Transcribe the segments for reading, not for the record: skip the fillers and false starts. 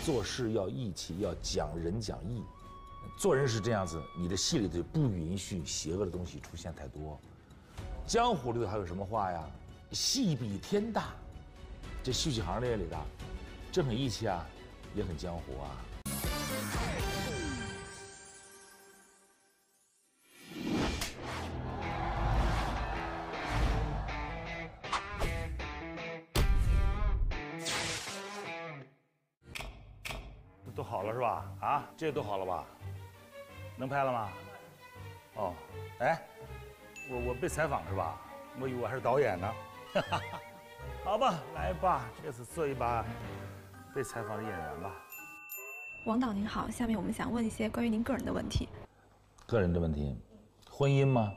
做事要义气，要讲仁讲义。做人是这样子，你的戏里头不允许邪恶的东西出现太多。江湖里头还有什么话呀？戏比天大。这戏曲行列里的，这很义气啊，也很江湖啊。都好了是吧？啊，这都好了吧？能拍了吗？哦，哎，我被采访是吧？我以为我还是导演呢。好吧，来吧，这次做一把被采访的演员吧。 王导您好，下面我们想问一些关于您个人的问题。 个人的问题，婚姻吗？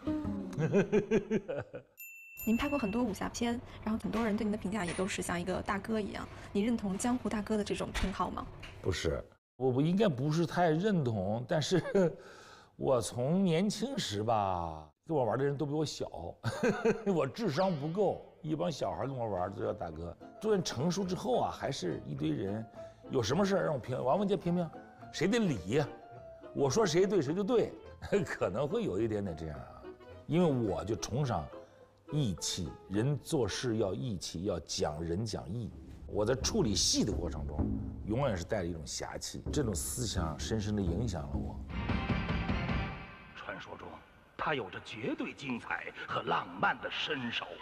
您拍过很多武侠片，然后很多人对您的评价也都是像一个大哥一样，你认同江湖大哥的这种称号吗？ 不是，我应该不是太认同，但是我从年轻时吧，跟我玩的人都比我小，我智商不够，一帮小孩跟我玩都叫大哥。逐渐成熟之后啊，还是一堆人，有什么事让我评，王文杰评评，谁得理呀？我说谁对谁就对，可能会有一点点这样啊，因为我就崇尚义气，人做事要义气，要讲仁讲义。我在处理戏的过程中，永远是带着一种侠气，这种思想深深地影响了我。 传说中，他有着绝对精彩和浪漫的身手。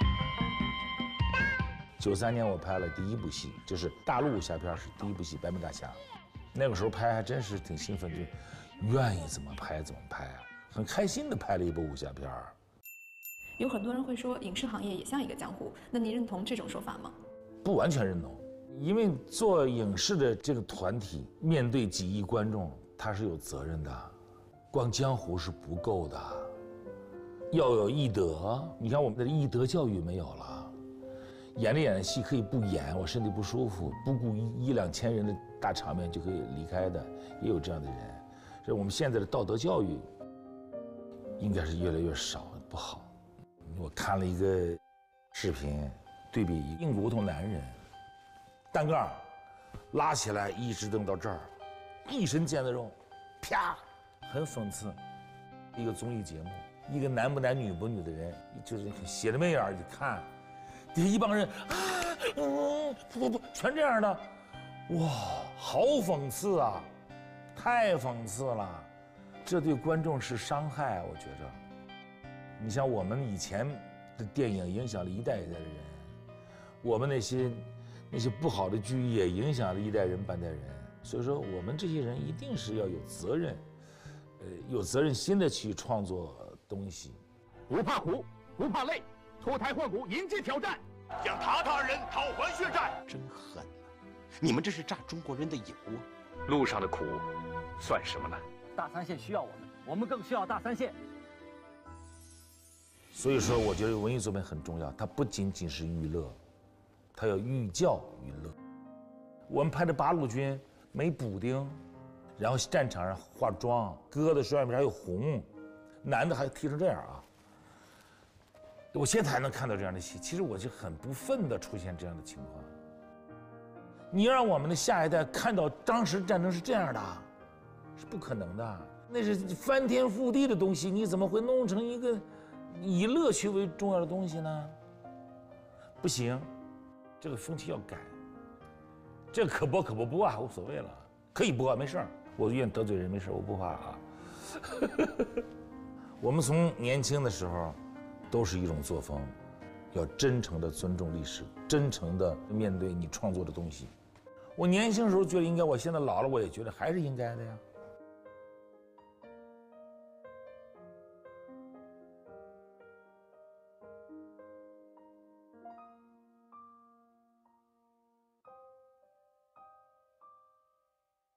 93年我拍了第一部戏，就是大陆武侠片是第一部戏《白眉大侠》，那个时候拍还真是挺兴奋，就愿意怎么拍怎么拍啊，很开心地拍了一部武侠片。 有很多人会说，影视行业也像一个江湖，那您认同这种说法吗？ 不完全认同，因为做影视的这个团体面对几亿观众，他是有责任的，光江湖是不够的，要有义德。你看我们的义德教育没有了，演的戏可以不演，我身体不舒服，不顾一两千人的大场面就可以离开的，也有这样的人。所以我们现在的道德教育应该是越来越少，不好。我看了一个视频，对比硬骨头男人，单杠拉起来一直蹬到这儿，一身腱子肉，啪，很讽刺。一个综艺节目，一个男不男女不女的人，就是斜着眉眼就看，底下一帮人不，全这样的，哇，好讽刺啊，太讽刺了，这对观众是伤害，我觉着。你像我们以前的电影影响了一代一代的人，我们那些不好的剧也影响了一代人半代人，所以说我们这些人一定是要有责任，有责任心的去创作东西， 不怕苦，不怕累，脱胎换骨，迎接挑战，向塔塔尔人讨还血债。 真狠啊！你们这是榨中国人的油啊！ 路上的苦，算什么呢？ 大三线需要我们，我们更需要大三线。 所以说，我觉得文艺作品很重要，它不仅仅是娱乐，它要寓教于乐。我们拍的八路军没补丁，然后战场上化妆，哥的双眼皮还有红，男的还剃成这样啊。我现在还能看到这样的戏，其实我就很不忿的出现这样的情况。你让我们的下一代看到当时战争是这样的，是不可能的，那是翻天覆地的东西，你怎么会弄成一个以乐趣为重要的东西呢？不行，这个风气要改。这可播可不啊，无所谓了，可以播没事儿，我愿意得罪人没事，我不怕啊。我们从年轻的时候都是一种作风，要真诚的尊重历史，真诚的面对你创作的东西。我年轻的时候觉得应该，我现在老了我也觉得还是应该的呀。